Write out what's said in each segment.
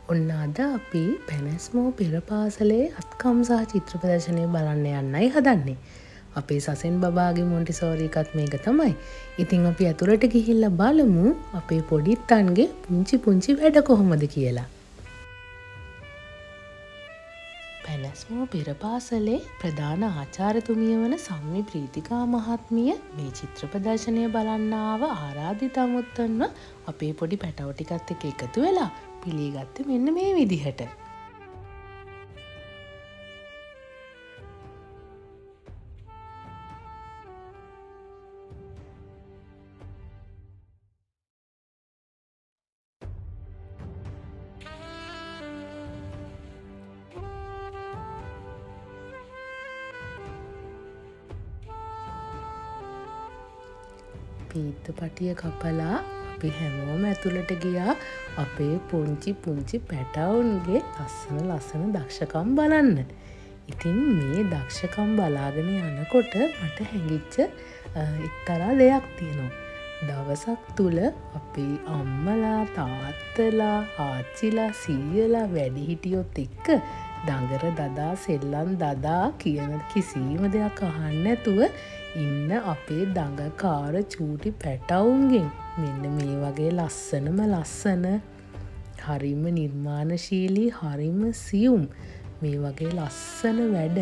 ඔන්න අද අපි පැනැස්මෝ පෙර පාසලේ අත්කම් සහ චිත්‍ර ප්‍රදර්ශනය බලන්න යන්නයි හදන්නේ. අපේ සසෙන් බබාගේ මොන්ටිසෝරි එකත් මේක තමයි. ඉතින් අපි ඇතුළට ගිහිල්ලා බලමු අපේ පොඩිත්තන්ගේ පුංචි පුංචි වැඩ කොහොමද කියලා. පැනැස්මෝ පෙර පාසලේ ප්‍රධාන ආචාර්යතුමිය වන සම්මි ප්‍රීතිකා මහත්මිය මේ චිත්‍ර ප්‍රදර්ශනය බලන්න ආව ආරාධිත අමුත්තන්ව අපේ පොඩි පැටව ටිකත් එක්ක එකතු වෙලා පිළිගත්තේ මෙන්න මේ විදිහට. පීත්තපටිය කපලා අපි හැමෝම ඇතුළට ගියා අපේ පුංචි පුංචි පැටවුන්ගේ ලස්සන දක්ෂකම් බලන්න. ඉතින් මේ දක්ෂකම් බලාගෙන යනකොට මට හැඟිච්ච එක්තරා දෙයක් තියෙනවා. දවසක් තුල අපේ අම්මලා තාත්තලා ආච්චිලා සීයලා වැඩිහිටියොත් එක්ක දඟර දදා සෙල්ලම් දදා කියන කිසිම දෙයක් අහන්න නැතුව ඉන්න අපේ දඟකාර චූටි පැටවුන්ගෙන් මෙන්න මේ වගේ ලස්සන හරිම නිර්මාණශීලී හරිම සියුම් මේ වගේ ලස්සන වැඩ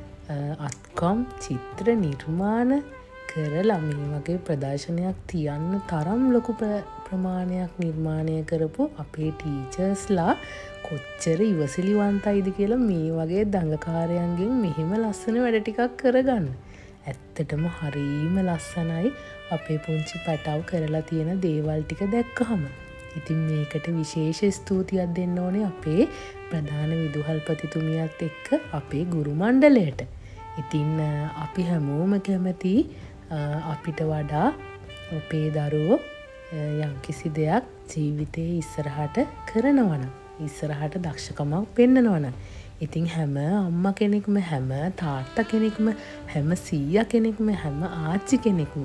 අත්කම් චිත්‍ර නිර්මාණ කරලා මේ වගේ ප්‍රදර්ශනයක් තියන්න තරම් ලොකු ප්‍රමාණයක් නිර්මාණය කරපු අපේ ටීචර්ස්ලා කොච්චර ඉවසිලිවන්තයිද කියලා මේ වගේ දඟකාරයන්ගෙන් මෙහෙම ලස්සන වැඩ ටිකක් කරගන්න. ඇත්තටම හරීම ලස්සනයි අපේ පුංචි පැටව් කරලා තියෙන දේවල් ටික දැක්කහම. ඉතින් මේකට විශේෂ ස්තුතියක් දෙන්න ඕනේ අපේ ප්‍රධාන විදුහල්පතිතුමියත් එක්ක අපේ ගුරු මණ්ඩලයට. ඉතින් අපි හැමෝම කැමති අපිට වඩා අපේ දරුවෝ යම්කිසි දෙයක් ජීවිතේ ඉස්සරහට කරනවා නම් ඉස්සරහට දක්ෂකමක් පෙන්නනවා නම් ඉතින් හැම අම්මා කෙනෙක්ම හැම තාත්තා කෙනෙක්ම හැම සීයා කෙනෙක්ම හැම ආච්චි කෙනෙක්ම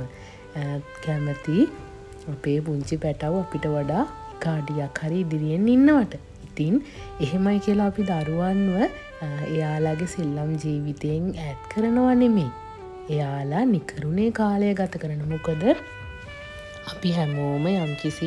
කැමති අපේ පුංචි පැටව අපිට වඩා කාඩියක් හරි ඉදිරියෙන් ඉන්නවට. ඉතින් එහෙමයි කියලා අපි දරුවන්ව එයාලගේ සෙල්ලම් ජීවිතයෙන් ඈත් කරනවා නෙමෙයි. එයාලා නිකරුණේ කාලය ගත කරන මොකද අපි හැමෝම යම්කිසි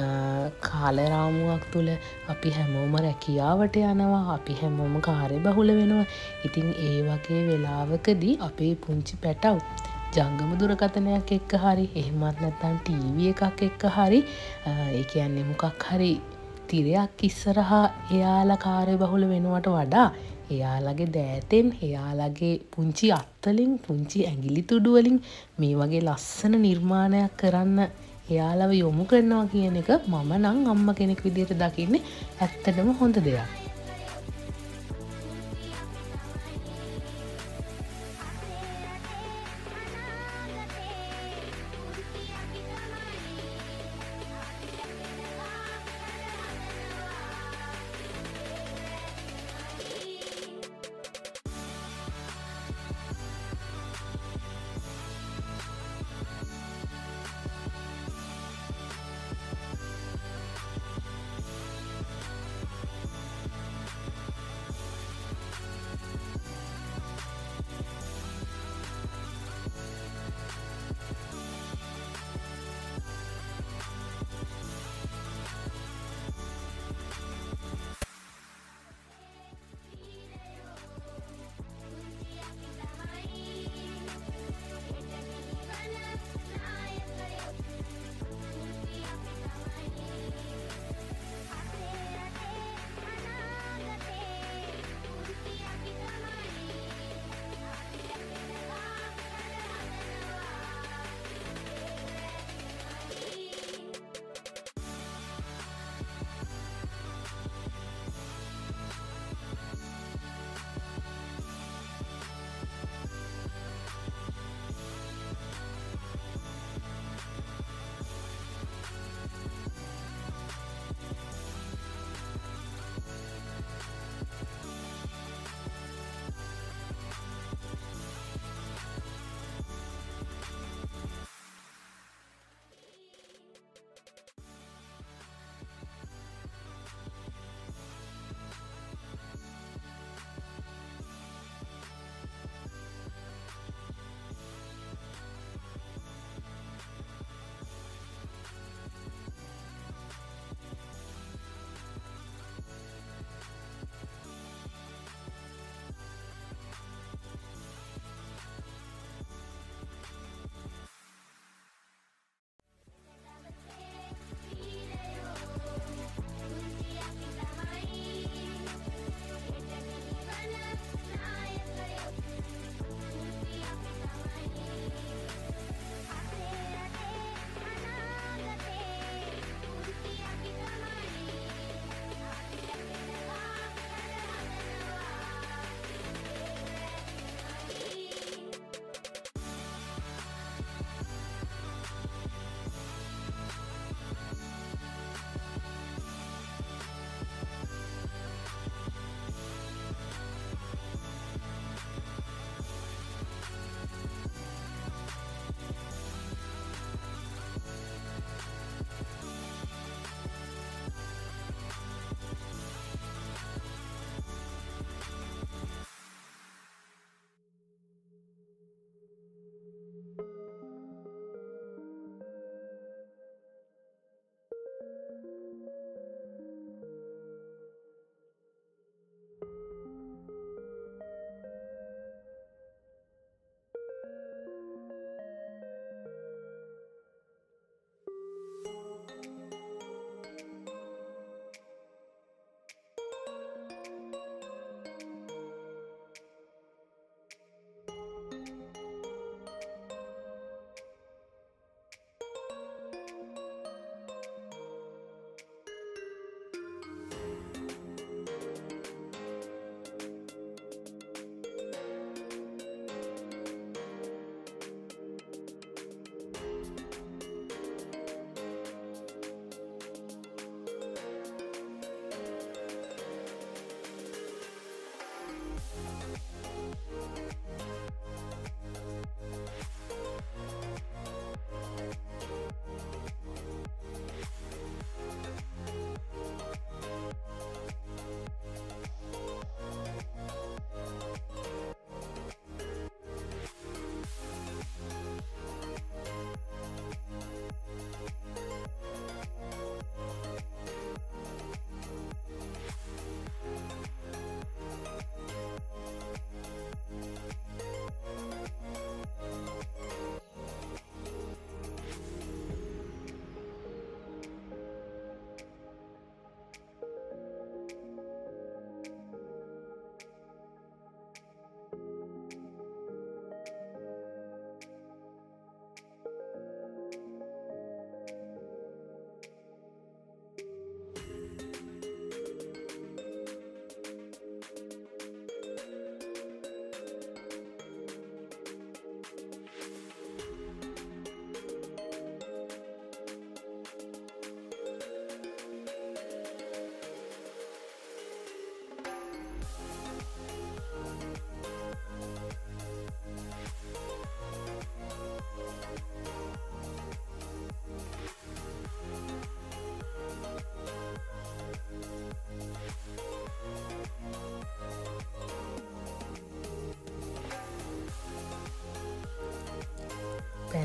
කාලරාමුවක් තුළ අපි හැමෝම රැකියාවට යනවා අපි හැමෝම කාර්යබහුල වෙනවා. ඉතින් ඒ වගේ වෙලාවකදී අපේ පුංචි පැටව් ජංගම දුරකථනයක් එක්ක හරි එහෙමත් නැත්නම් ටීවී එකක් එක්ක හරි ඒ කියන්නේ මොකක් හරි තිරයක් ඉස්සරහා එයාලා කාර්යබහුල වෙනවට වඩා එයාලගේ දෑතෙන් එයාලගේ පුංචි අත්වලින් පුංචි ඇඟිලි තුඩු වලින් මේ වගේ ලස්සන නිර්මාණයක් කරන්න එයාලව යොමු කරනවා කියන එක මම නම් අම්මා කෙනෙක් විදිහට දකින්නේ ඇත්තටම හොඳ දෙයක්.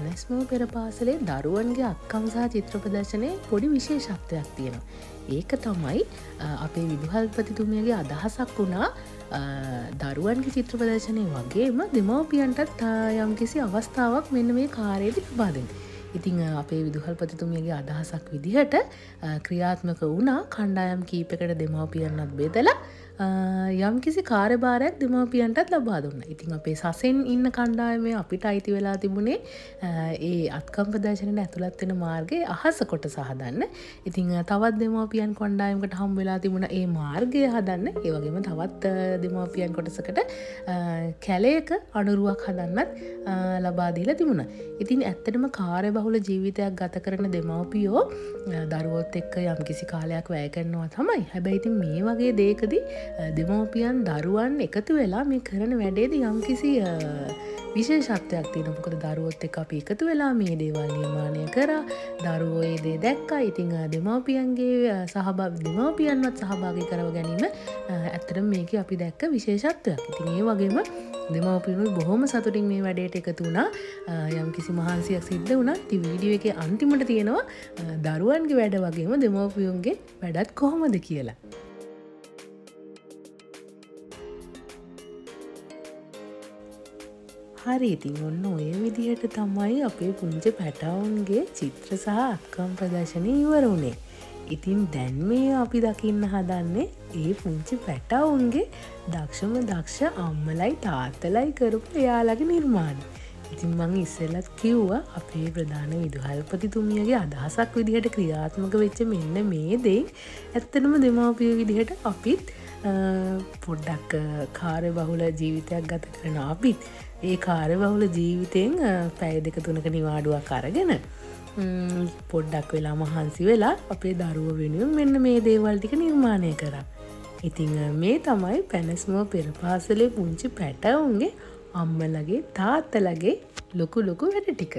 පැනස්මෝ පෙර පාසලේ දරුවන්ගේ අත්කම් සහ චිත්‍ර ප්‍රදර්ශනයේ පොඩි විශේෂත්වයක් තියෙනවා. ඒක තමයි අපේ විදුහල්පතිතුමියගේ අදහසක් වුණා දරුවන්ගේ චිත්‍ර ප්‍රදර්ශනය වගේම දෙමව්පියන්ටත් යම්කිසි අවස්ථාවක් මෙන්න මේ කාර්යයේදී ලබා දෙන්න. ඉතින් අපේ විදුහල්පතිතුමියගේ අදහසක් විදිහට ක්‍රියාත්මක වුණා කණ්ඩායම් කීපයකට දෙමව්පියන්වත් බෙදලා යම්කිසි කාර්යභාරයක් දෙමව්පියන්ටත් ලබා දුන්නා. ඉතින් අපේ සසෙන් ඉන්න කණ්ඩායමේ අපිට අයිති වෙලා තිබුණේ ඒ අත්කම් ප්‍රදර්ශනයට ඇතුළත් වෙන මාර්ගයේ අහස කොටස හදන්න. ඉතින් තවත් දෙමව්පියන් කණ්ඩායමකට හම් වෙලා තිබුණා ඒ මාර්ගය හදන්න. ඒ වගේම තවත් දෙමව්පියන් කොටසකට කැලයක අනුරුවක් හදන්නත් ලබා දීලා තිබුණා. ඉතින් ඇත්තටම කාර්යබහුල ජීවිතයක් ගත කරන දෙමව්පියෝ දරුවොත් එක්ක යම්කිසි කාලයක් වැය කරනවා තමයි. හැබැයි ඉතින් මේ වගේ දෙයකදී දෙමව්පියන් දරුවන් එකතු වෙලා මේ කරන වැඩේදී යම්කිසි විශේෂත්වයක් තියෙනවා. මොකද දරුවොත් එක්ක අපි එකතු වෙලා මේ දේවල් නිර්මාණය කරා. දරුවෝ ඒ දේ දැක්කා. ඉතින් දෙමව්පියන්වත් සහභාගී කරව ගැනීම ඇත්තටම මේකේ අපි දැක්ක විශේෂත්වයක්. ඉතින් ඒ වගේම දෙමව්පියනුත් බොහොම සතුටින් මේ වැඩේට එකතු වුණා. යම්කිසි මහන්සියක් සිද්ධ වුණා. ඉතින් වීඩියෝ එකේ අන්තිමට තියෙනවා දරුවන්ගේ වැඩ වගේම දෙමව්පියන්ගේ වැඩත් කොහොමද කියලා. හරි ඉතින් ඔන්න ඔය විදිහට තමයි අපේ පුංචි පැටවුන්ගේ චිත්‍ර සහ අත්කම් ප්‍රදර්ශනය ඉවර වුණේ. ඉතින් දැන් මේ අපි දකින්න හදන්නේ ඒ පුංචි පැටවුන්ගේ දක්ෂ අම්මලයි තාත්තලයි කරපු එයාලගේ නිර්මාණ. ඉතින් මං ඉස්සෙල්ලත් කිව්වා අපේ ප්‍රධාන විදුහල්පතිතුමියගේ අදහසක් විදිහට ක්‍රියාත්මක වෙච්ච මෙන්න මේ දේ ඇත්තටම දෙමව්පියෝ විදිහට අපිත් පොඩ්ඩක් කාර්යබහුල ජීවිතයක් ගත කරන අපිත් ඒ කාර්යබහුල ජීවිතයෙන් පැය 2-3ක නිවාඩුවක් අරගෙන පොඩ්ඩක් වෙලා මහන්සි වෙලා අපේ දරුවෝ වෙනුවෙන් මෙන්න මේ දේවල් ටික නිර්මාණය කරා. ඉතින් මේ තමයි පැනස්මෝ පෙර පාසලේ පුංචි පැටවුන්ගේ අම්මලගේ තාත්තලගේ ලොකු වැඩ ටික.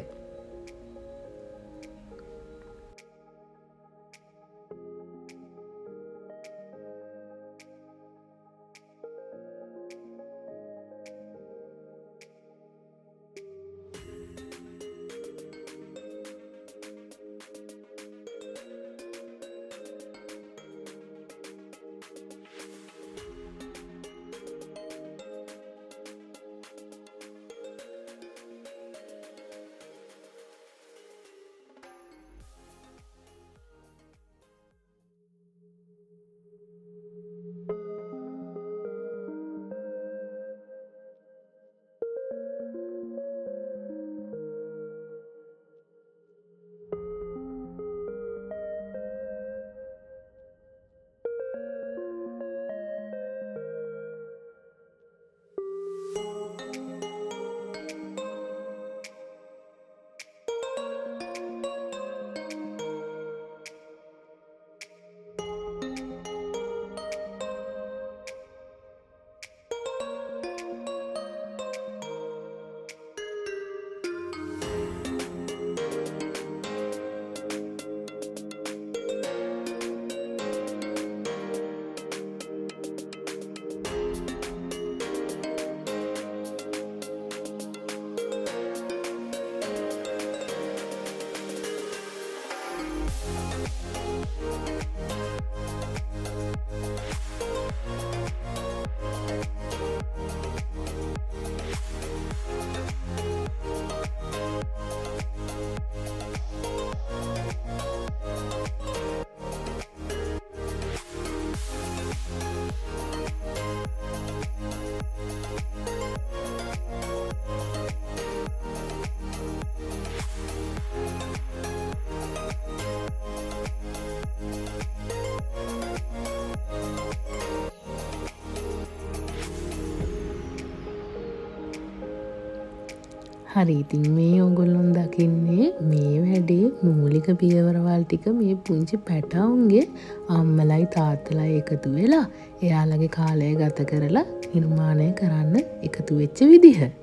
හරි ඉතින් මේ ඔයගොල්ලොන් දකින්නේ මේ වැඩේ මූලික පියවරවල් ටික මේ පුංචි පැටවුන්ගේ අම්මලයි තාත්තලයි එකතු වෙලා එයාලගේ කාලය ගත කරලා නිර්මාණය කරන්න එකතු වෙච්ච විදිහ.